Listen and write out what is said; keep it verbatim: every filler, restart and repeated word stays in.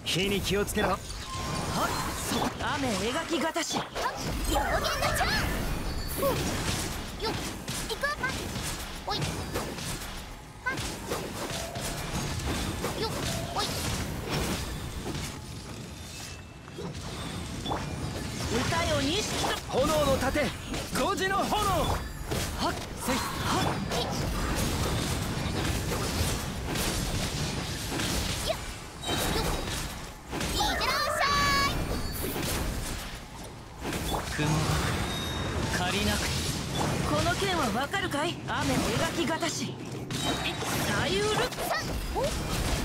火に気をつけろ。はっ、 そう、雨描きがたし。はっ、 表現のチャンス。よっ、行く。はっ、おい。はっ、よっ、おい。 歌よ錦と炎の盾、五時の炎。はっ、せい。はっ。 よっ、よっ、いってらっしゃい。 雲が借りなくて。 この剣はわかるかい？雨を描きがたし。左右ルさん、お。